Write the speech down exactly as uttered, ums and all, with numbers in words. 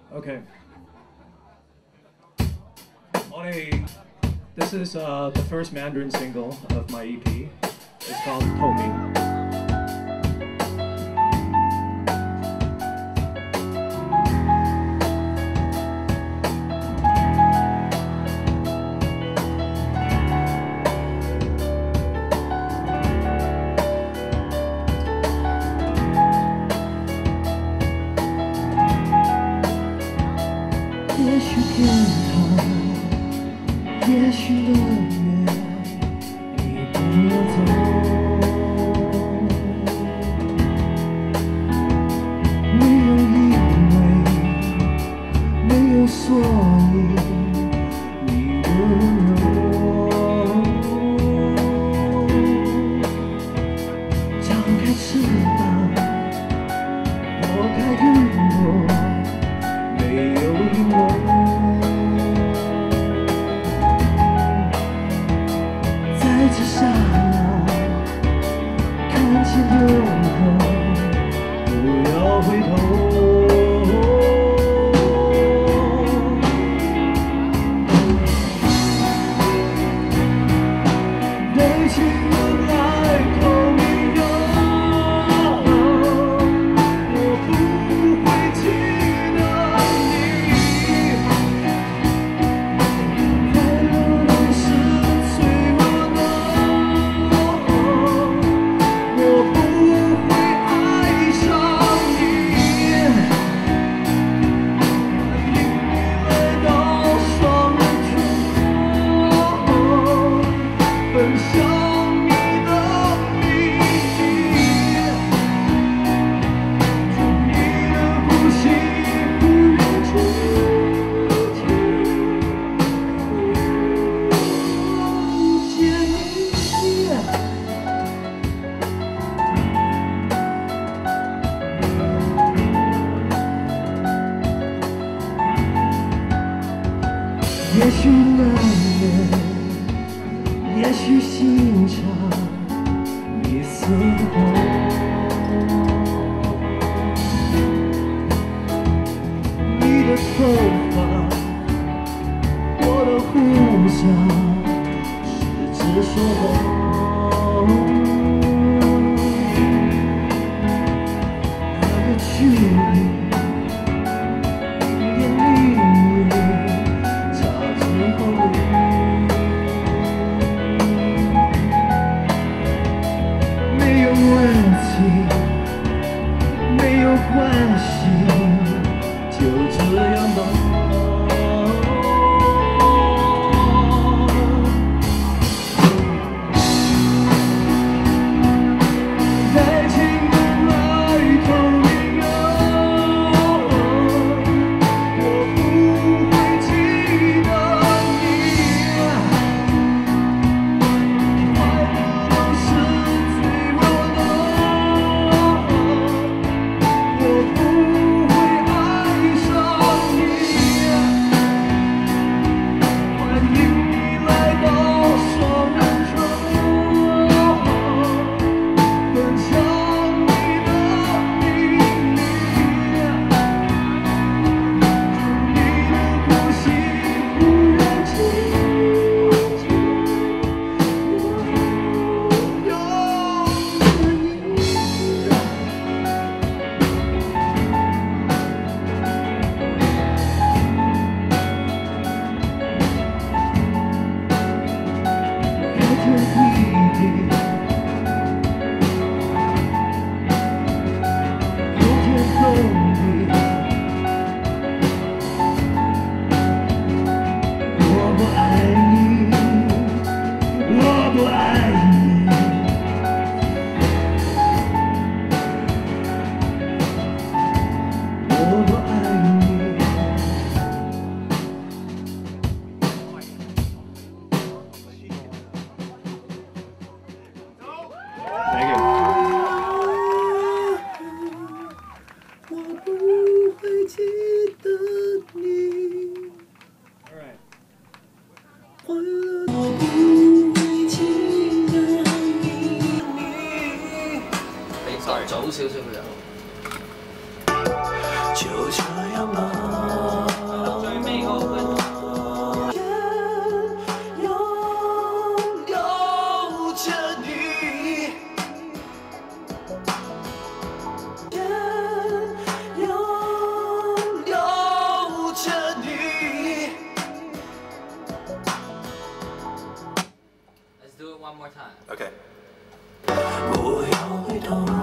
Okay. Okay. This is uh, the first Mandarin single of my E P. It's called "透明." 也许天堂，也许乐园，你不要走。没有因为，没有所以，你温柔。张开翅膀，拨开云朵。 没有因为，在这刹那看见永恒，不要回头。对情人来透明的，我不会记得。 也许冷眼，也许心肠一丝红。你的头发，我的胡茬，十指说红。那个距离。 没有问题，没有关系，就这样吧。爱情本来透明的，我不会记得你。快乐都是脆弱的，我不会爱上你。欢迎你来到双人床，分享你的秘密，你的呼吸忽然静静。 有着你。开天辟地，有天透地，我不爱你，我不爱你。 我不爱你。 Thank you. 我不会记得你。 All right. 快乐我不会记得你。 比較早少少嘅人。 就这样吧。 One more time. Okay. 不要回头。